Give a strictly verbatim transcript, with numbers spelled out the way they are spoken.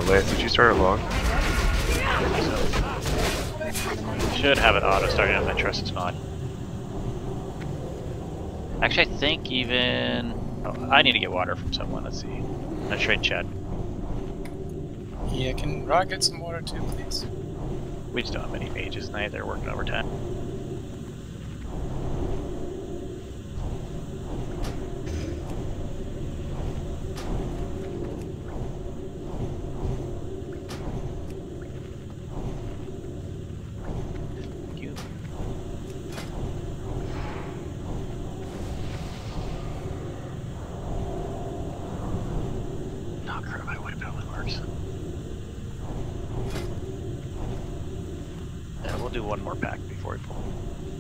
Lance, did you start a log? Should have it auto starting on my trusted mod. Actually, I think even... Oh, I need to get water from someone. Let's see. I'm gonna trade Chad. Yeah, can Rod get some water too, please? We just don't have any mages tonight. They're working overtime. Do one more pack before we pull.